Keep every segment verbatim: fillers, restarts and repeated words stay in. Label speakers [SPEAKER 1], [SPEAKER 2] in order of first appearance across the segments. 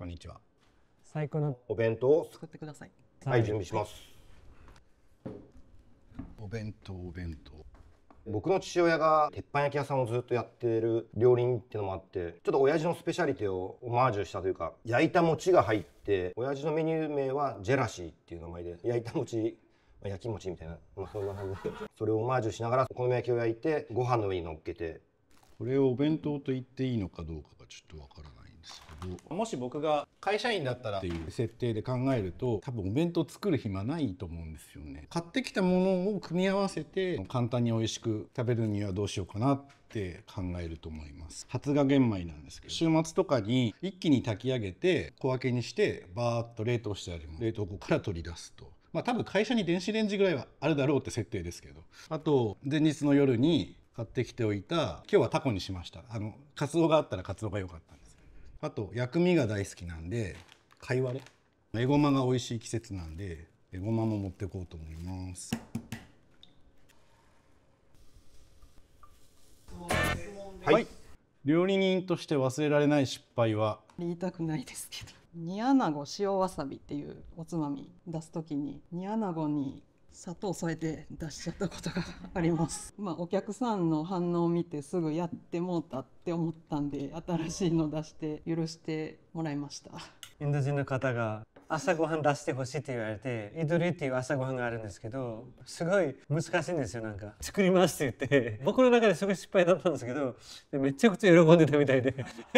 [SPEAKER 1] こんにちは。
[SPEAKER 2] 最高の
[SPEAKER 3] お弁当を
[SPEAKER 4] 作ってください。
[SPEAKER 3] はい、準備します。
[SPEAKER 1] お弁当お弁当。
[SPEAKER 3] 僕の父親が鉄板焼き屋さんをずっとやっている料理人っていうのもあって、ちょっと親父のスペシャリティをオマージュしたというか、焼いた餅が入って、親父のメニュー名はジェラシーっていう名前で、焼いた餅、焼き餅みたいな、まあ、そんな感じでそれをオマージュしながらお好み焼きを焼いてご飯の上に乗っけて。
[SPEAKER 1] これをお弁当と言っていいのかどうかがちょっとわからないんですけど、もし僕が会社員だったらっていう設定で考えると、多分お弁当作る暇ないと思うんですよね。買ってきたものを組み合わせて簡単に美味しく食べるにはどうしようかなって考えると思います。発芽玄米なんですけど、週末とかに一気に炊き上げて小分けにしてバーッと冷凍してあります。冷凍庫から取り出すと。まあ多分会社に電子レンジぐらいはあるだろうって設定ですけど、あと前日の夜に買ってきておいた、今日はタコにしました。あのカツオがあったらカツオが良かったんです。あと薬味が大好きなんで貝割れ、エゴマが美味しい季節なんでエゴマも持っていこうと思います。はい、はい、料理人として忘れられない失敗は、
[SPEAKER 4] 言いたくないですけど、煮穴子塩わさびっていうおつまみ出す時に煮穴子に砂糖を添えて出しちゃったことがあります。まあお客さんの反応を見てすぐやってもうたって思ったんで、新しいの出して許してもらいました。
[SPEAKER 2] インド人の方が朝ごはん出してほしいって言われて、イドリっていう朝ごはんがあるんですけど、すごい難しいんですよ。なんか作りますって言って僕の中ですごい失敗だったんですけど、めちゃくちゃ喜んでたみたいで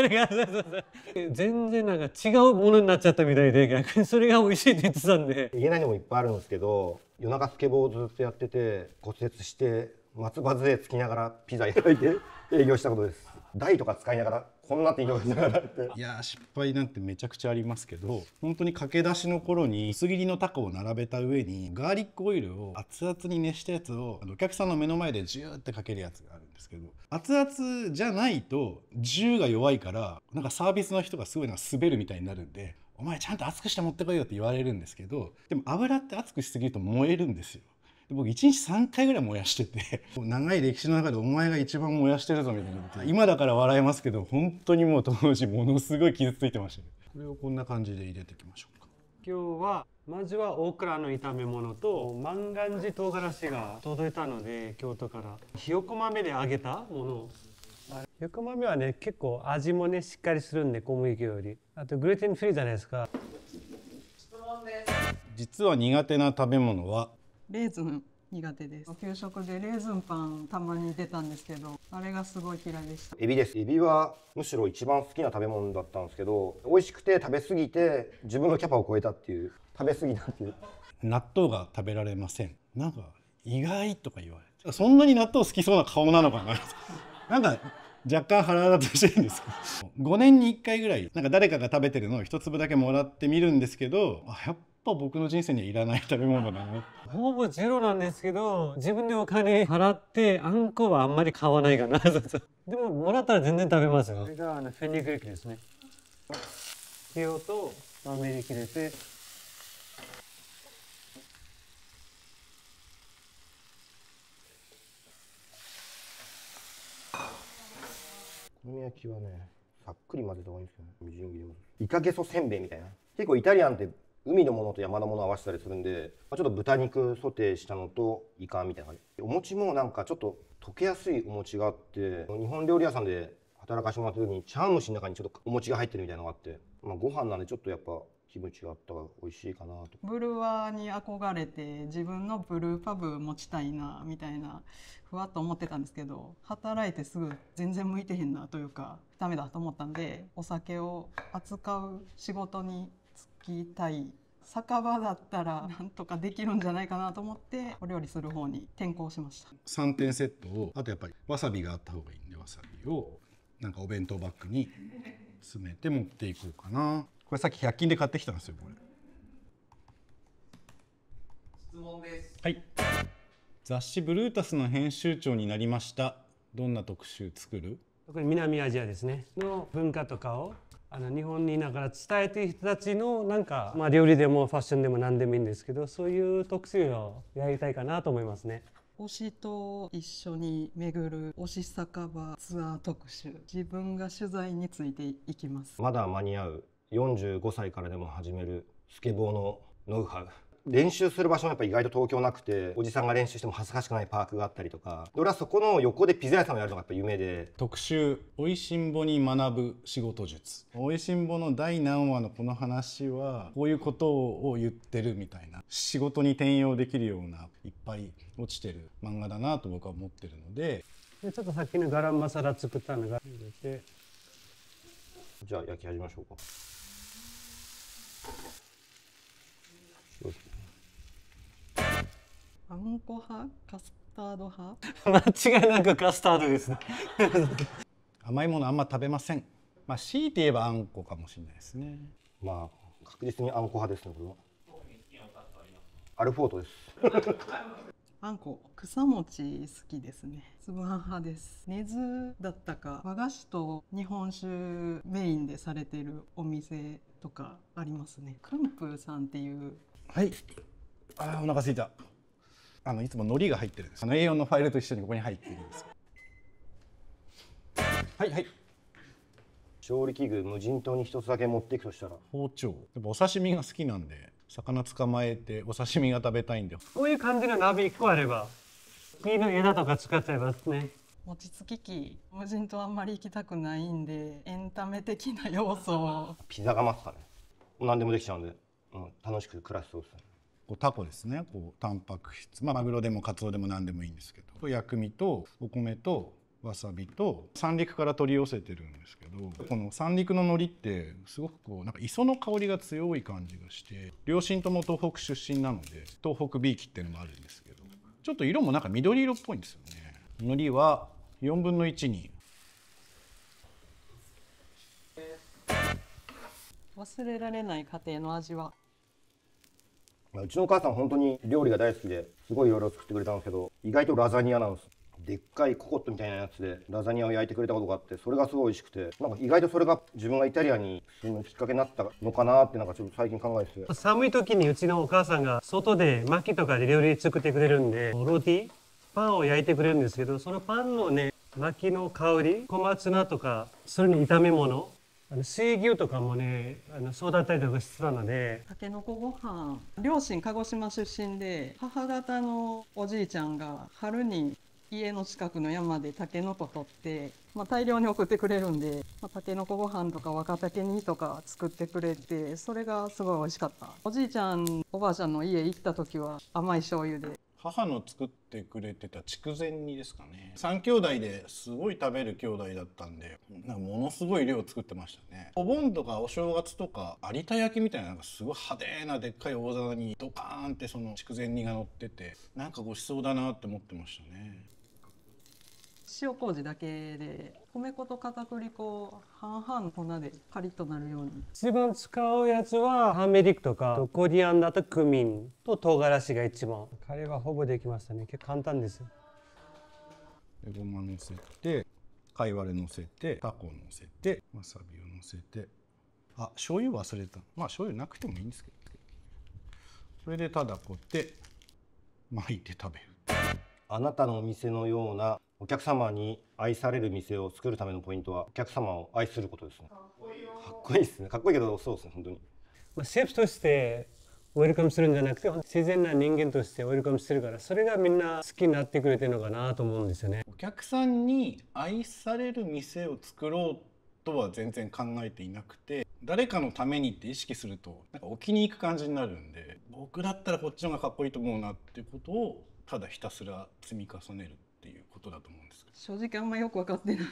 [SPEAKER 2] 全然なんか違うものになっちゃったみたいで、逆にそれが美味しいって言ってたんで。
[SPEAKER 3] 言えないのもいっぱいあるんですけど、夜中スケボーをずっとやってて骨折して松葉杖つきながらピザ焼いて営業したことです。台とか使いながらこんなって移動しながらって。
[SPEAKER 1] いや失敗なんてめちゃくちゃありますけど、本当に駆け出しの頃に薄切りのタコを並べた上にガーリックオイルを熱々に熱したやつをお客さんの目の前でジューってかけるやつがあるんですけど、熱々じゃないと銃が弱いから、なんかサービスの人がすごいなんか滑るみたいになるんで、お前ちゃんと熱くして持ってこいよって言われるんですけど、でも油って熱くしすぎると燃えるんですよ。僕いちにちさんかいぐらい燃やしてて、長い歴史の中でお前が一番燃やしてるぞみたいなこと、今だから笑えますけど本当にもう当時ものすごい傷ついてましたね。これをこんな感じで入れていきましょうか。
[SPEAKER 2] 今日はまずはオクラの炒め物と万願寺唐辛子が届いたので、京都からひよこ豆で揚げたもの。ひよこ豆はね結構味もねしっかりするんで、小麦粉より。あとグルテンフリーじゃないですか。
[SPEAKER 4] 質問です。
[SPEAKER 1] 実は苦手な食べ物は
[SPEAKER 4] レーズン苦手です。給食でレーズンパンたまに出たんですけど、あれがすごい嫌いでした。
[SPEAKER 3] エビです。エビはむしろ一番好きな食べ物だったんですけど、美味しくて食べ過ぎて自分のキャパを超えたっていう、食べ過ぎたっていう。
[SPEAKER 1] 納豆が食べられません。なんか意外とか言われて、そんなに納豆好きそうな顔なのかななんか若干腹立たしいんですけど、ごねんにいっかいぐらいなんか誰かが食べてるのを一粒だけもらってみるんですけど、あやっぱ僕の人生にはいらない食べ物だな。
[SPEAKER 2] ほぼゼロなんですけど、自分でお金払ってあんこはあんまり買わないかなでももらったら全然食べますよ。これがあのフェニグリックですね。塩とターメリック入れて、
[SPEAKER 3] お好み焼きはねさっくり混ぜた方がいいんですよね。みじん切りもイカゲソせんべいみたいな。結構イタリアンって海のものと山のものを合わせたりするんで、ちょっと豚肉ソテーしたのとイカみたいな感じ。お餅もなんかちょっと溶けやすいお餅があって、日本料理屋さんで働かしてもらった時に茶碗蒸しの中にちょっとお餅が入ってるみたいなのがあって、まあ、ご飯なんでちょっとやっぱキムチがあった方が美味しいかなと。
[SPEAKER 4] ブルワーに憧れて自分のブルーパブ持ちたいなみたいなふわっと思ってたんですけど、働いてすぐ全然向いてへんなというかダメだと思ったんで、お酒を扱う仕事に就きたい。酒場だったらなんとかできるんじゃないかなと思ってお料理する方に転向しました。
[SPEAKER 1] さんてんセットを、あとやっぱりわさびがあった方がいいんで、わさびをなんかお弁当バッグに詰めて持っていこうかな。これさっきひゃく均で買ってきたんですよ。これ
[SPEAKER 5] 質問です。
[SPEAKER 1] はい。雑誌ブルータスの編集長になりました。どんな特集作る？
[SPEAKER 2] 特に南アジアですねの文化とかをあの日本にいながら伝えている人たちのなんか、まあ、料理でもファッションでも何でもいいんですけど、そういう特集をやりたいかなと思いますね。
[SPEAKER 4] 推しと一緒に巡る推し酒場ツアー特集、自分が取材についていきます。
[SPEAKER 3] まだ間に合うよんじゅうごさいからでも始めるスケボーのノウハウ。練習する場所もやっぱ意外と東京なくて、おじさんが練習しても恥ずかしくないパークがあったりとか、俺はそこの横でピザ屋さんをやるのがやっぱ夢で。
[SPEAKER 1] 特集「おいしんぼに学ぶ仕事術」。おいしんぼの第何話のこの話はこういうことを言ってるみたいな、仕事に転用できるようないっぱい落ちてる漫画だなと僕は思ってるので。
[SPEAKER 2] でちょっとさっきのガラムマサラ作ったのが入れて、
[SPEAKER 3] じゃあ焼き始めましょうか。
[SPEAKER 4] あんこ派カスタード派？
[SPEAKER 2] 間違いなくカスタードですね。
[SPEAKER 1] 甘いものあんま食べません。まあ強いて言えばあんこかもしれないですね。
[SPEAKER 3] まあ確実にあんこ派ですね。これはアルフォートです。
[SPEAKER 4] あんこ草餅好きですね。粒あん派です。根津だったか和菓子と日本酒メインでされてるお店とかありますね。クンプーさんっていう。
[SPEAKER 1] はい。あーお腹すいた。あのいつも海苔が入ってるんです。あの エーよん のファイルと一緒にここに入っているんです。はいはい。
[SPEAKER 3] 調理器具無人島に一つだけ持っていくとしたら
[SPEAKER 1] 包丁。やっぱお刺身が好きなんで、魚捕まえてお刺身が食べたいんで。
[SPEAKER 2] こういう感じの鍋いっこあれば木の枝とか使っちゃいますね。
[SPEAKER 4] 餅つき機、無人島あんまり行きたくないんでエンタメ的な要素を。
[SPEAKER 3] ピザ窯っすかね。何でもできちゃうんで、うん、楽しく暮らしそうですね。
[SPEAKER 1] こうタコですね。こうタンパク質、まあマグロでもカツオでも何でもいいんですけど、薬味とお米とわさびと三陸から取り寄せてるんですけど、この三陸の海苔ってすごくこうなんか磯の香りが強い感じがして、両親とも東北出身なので東北 B 期っていうのもあるんですけど、ちょっと色もなんか緑色っぽいんですよね。海苔はよんぶんのいちに。
[SPEAKER 4] 忘れられない家庭の味は。
[SPEAKER 3] うちのお母さん本当に料理が大好きですごいいろいろ作ってくれたんですけど、意外とラザニアなんです。でっかいココットみたいなやつでラザニアを焼いてくれたことがあって、それがすごい美味しくて、なんか意外とそれが自分がイタリアンに住むきっかけになったのかなってなんかちょっと最近考えてて。
[SPEAKER 2] 寒い時にうちのお母さんが外で薪とかで料理作ってくれるんで、ローティーパンを焼いてくれるんですけど、そのパンのね薪の香り、小松菜とかそれに炒め物、あの水牛とかもねあの育ったりとかしてたので。
[SPEAKER 4] たけのこご飯、両親鹿児島出身で、母方のおじいちゃんが春に家の近くの山でたけのこ取って、まあ、大量に送ってくれるんで、まあ、たけのこご飯とか若竹煮とか作ってくれて、それがすごい美味しかった。おじいちゃんおばあちゃんの家行った時は甘い醤油で。
[SPEAKER 1] 母の作ってくれてた筑前煮ですかね。三兄弟ですごい食べる兄弟だったんで、なんかものすごい量作ってましたね。お盆とかお正月とか有田焼みたいな、なんかすごい派手なでっかい大皿にドカーンってその筑前煮が乗ってて、なんかごちそうだなって思ってましたね。
[SPEAKER 4] 塩麹だけで米粉と片栗粉半々粉でカリッとなるように。
[SPEAKER 2] 一番使うやつはターメリックとかコリアンダーとクミンと唐辛子が一番。カレーはほぼできましたね。結構簡単ですよ。
[SPEAKER 1] でごまのせて、貝割れのせて、タコのせて、わさびをのせて、あ、醤油忘れた。まあ醤油なくてもいいんですけど、それでただこうやって巻いて食べる。
[SPEAKER 3] あなたのお店のようなお客様に愛される店を作るためのポイントはお客様を愛することですね。かっこいいですね。かっこいいけどそうですね、本当に。
[SPEAKER 2] まあ、シェフとしてウェルカムするんじゃなくて、自然な人間としてウェルカムしてるから、それがみんな好きになってくれてるのかなと思うんですよね。
[SPEAKER 1] お客さんに愛される店を作ろうとは全然考えていなくて、誰かのためにって意識するとなんか置きに行く感じになるんで、僕だったらこっちの方がかっこいいと思うなっていうことをただひたすら積み重ねるっていうことだと思うんですけど、
[SPEAKER 4] 正直あんまよく分かってない。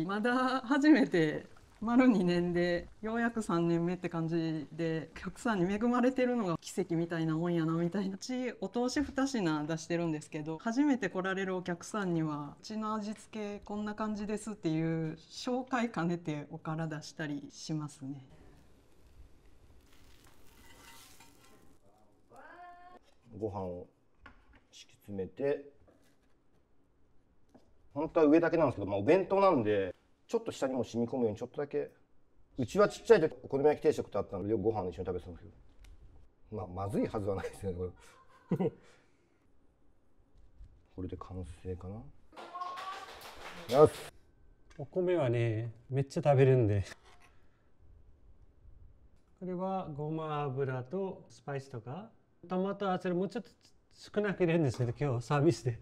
[SPEAKER 4] まだ初めて丸にねんでようやくさんねんめって感じで、お客さんに恵まれてるのが奇跡みたいなもんやなみたいな。うちお通しに品出してるんですけど、初めて来られるお客さんにはうちの味付けこんな感じですっていう紹介兼ねておから出したりしますね。
[SPEAKER 3] ご飯を敷き詰めて、本当は上だけなんですけど、まあ、お弁当なんでちょっと下にも染み込むようにちょっとだけ。うちはちっちゃい時お好み焼き定食ってあったのでよくご飯一緒に食べてたんですけど、まあまずいはずはないですよねこれ。これで完成かな。よし。
[SPEAKER 2] お米はねめっちゃ食べるんで。 これはごま油とスパイスとかトマトあちらもうちょっと少なく入れるんですけど今日サービスで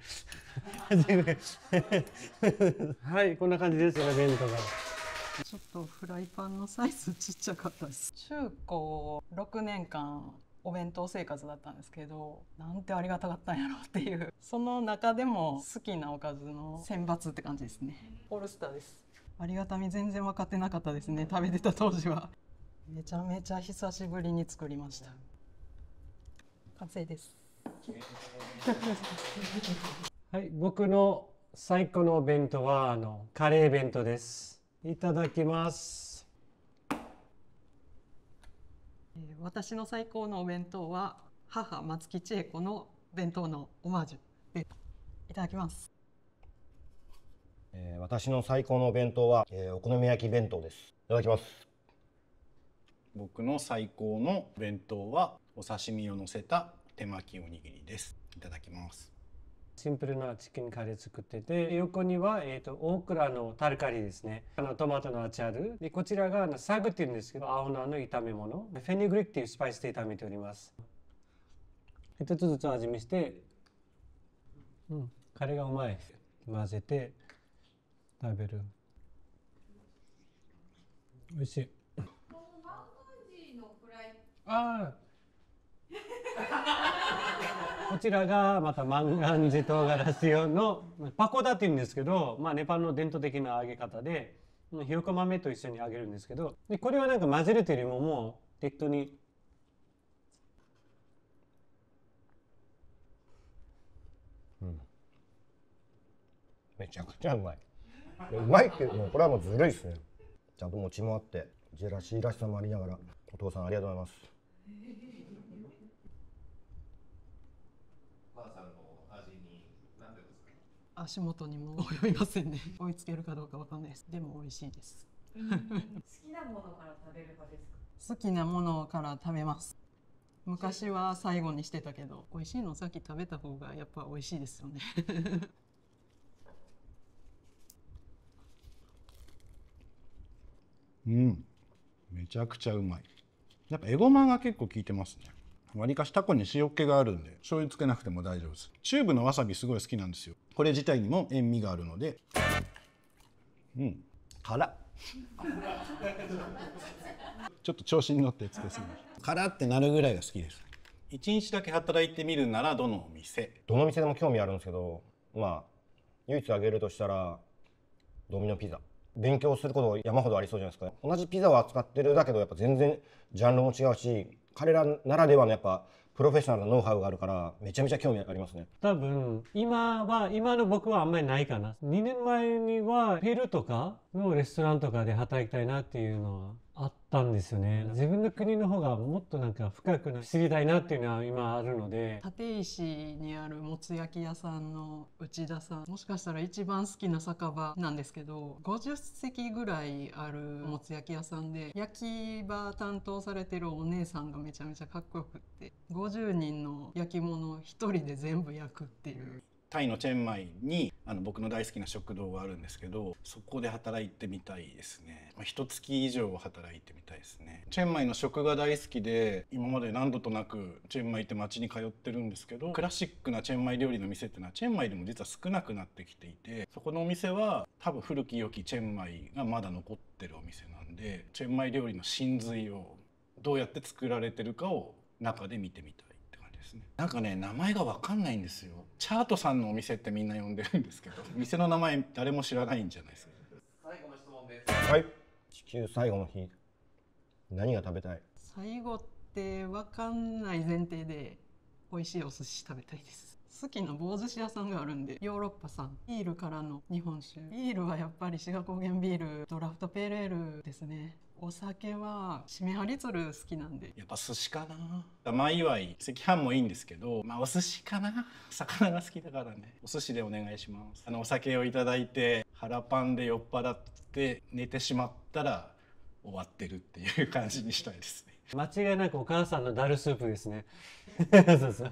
[SPEAKER 2] はいこんな感じですよね弁当が。
[SPEAKER 4] ちょっとフライパンのサイズちっちゃかったです。中高ろくねんかんお弁当生活だったんですけど、なんてありがたかったんやろっていう、その中でも好きなおかずの選抜って感じですね。オールスターです。ありがたみ全然分かってなかったですね、食べてた当時は。めちゃめちゃ久しぶりに作りました。完成です。
[SPEAKER 2] はい、僕の最高のお弁当はあのカレー弁当です。いただきます。
[SPEAKER 4] 私の最高のお弁当は母松木千恵子の弁当のオマージュでいただきます。
[SPEAKER 3] えー、私の最高のお弁当は、えー、お好み焼き弁当です。いただきます。
[SPEAKER 1] 僕の最高の弁当はお刺身を乗せた手巻きおにぎりです。いただきます。
[SPEAKER 2] シンプルなチキンカレー作ってて、横には、えー、とオクラのタルカリーですね。あのトマトのアチャールで、こちらがあのサグっていうんですけど、青菜の炒め物、フェニグリックっていうスパイスで炒めております。一つずつ味見して、うん、カレーがうまい。混ぜて食べる。美味しい。ああこちらがまた万願寺唐辛子用のパコダっていうんですけど、まあ、ネパールの伝統的な揚げ方でひよこ豆と一緒に揚げるんですけど、でこれはなんか混ぜるというよりももう適当に
[SPEAKER 3] うん、めちゃくちゃうまい。うまいけどもうこれはもうずるいですね。ちゃんと餅もあってジェラシーらしさもありながら、お父さんありがとうございます。
[SPEAKER 4] 足元にも及びませんね。追いつけるかどうかわかんないです。でも美味しいです。
[SPEAKER 6] 好きなものから食べる派ですか？
[SPEAKER 4] 好きなものから食べます。昔は最後にしてたけど、美味しいのさっき食べた方がやっぱ美味しいですよね。
[SPEAKER 1] うん、めちゃくちゃうまい。やっぱエゴマが結構効いてますね。わりかしタコに塩気があるんで醤油つけなくても大丈夫です。チューブのわさびすごい好きなんですよ。これ自体にも塩味があるので、うん、辛っちょっと調子に乗ってつけすぎました。辛ってなるぐらいが好きです。一日だけ働いてみるならどのお店？
[SPEAKER 3] どの店でも興味あるんですけど、まあ唯一挙げるとしたらドミノピザ。勉強すること山ほどありそうじゃないですか。同じピザを扱ってるだけどやっぱ全然ジャンルも違うし、彼らならではのやっぱプロフェッショナルなノウハウがあるからめちゃめちゃ興味ありますね。
[SPEAKER 2] 多分今は今の僕はあんまりないかな。にねんまえにはペルーとかのレストランとかで働きたいなっていうのはあったんですよね。自分の国の方がもっとなんか深く知りたいなっていうのは今あるので。
[SPEAKER 4] 立石にあるもつ焼き屋さんの内田さん、もしかしたら一番好きな酒場なんですけど、ごじゅっせきぐらいあるもつ焼き屋さんで焼き場担当されてるお姉さんがめちゃめちゃかっこよくって、ごじゅうにんの焼き物を一人で全部焼くっていう。
[SPEAKER 1] タイのチェンマイにあの僕の大好きな食堂があるんですけど、そこで働いてみたいですね。まあ、一月以上働いてみたいですね。チェンマイの食が大好きで、今まで何度となくチェンマイって街に通ってるんですけど、クラシックなチェンマイ料理の店っていうのはチェンマイでも実は少なくなってきていて、そこのお店は多分古き良きチェンマイがまだ残ってるお店なんで、チェンマイ料理の真髄をどうやって作られてるかを中で見てみたい。なんかね、名前が分かんないんですよ。チャートさんのお店ってみんな呼んでるんですけど、店の名前誰も知らないんじゃないですか。
[SPEAKER 5] 最後の質問です。
[SPEAKER 3] はい。地球最後の日、何が食べたい？
[SPEAKER 4] 最後って分かんない前提で美味しいお寿司食べたいです。好きな棒寿司屋さんがあるんで、ヨーロッパ産ビールからの日本酒。ビールはやっぱり志賀高原ビールドラフトペールエールですね。お酒はしめはり鶴好きなんで、
[SPEAKER 1] やっぱ寿司かな。前祝い赤飯もいいんですけど、まあお寿司かな。魚が好きだからね。お寿司でお願いします。あのお酒をいただいて腹パンで酔っ払って寝てしまったら終わってるっていう感じにしたいですね。
[SPEAKER 2] 間違いなくお母さんのダルスープですね。そうそう。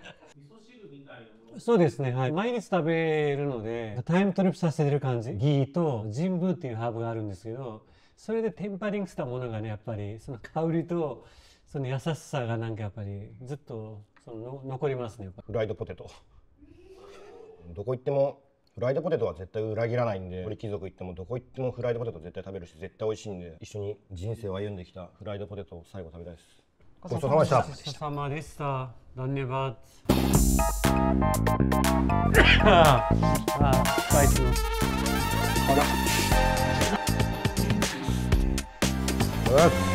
[SPEAKER 2] そうですね、はい、毎日食べるのでタイムトリップさせてる感じ。ギーとジンブーっていうハーブがあるんですけど、 それでテンパリングしたものがね、やっぱりその香りとその優しさがなんかやっぱりずっとそのの残りますね。やっぱ
[SPEAKER 3] フライドポテト、どこ行ってもフライドポテトは絶対裏切らないんで、鳥貴族行ってもどこ行ってもフライドポテト絶対食べるし、絶対美味しいんで、一緒に人生を歩んできたフライドポテトを最後食べたいです。ごちそうさまでした。
[SPEAKER 2] ごちそうさまでした。धन्यवाद。ああ、スパイスの。
[SPEAKER 3] あら。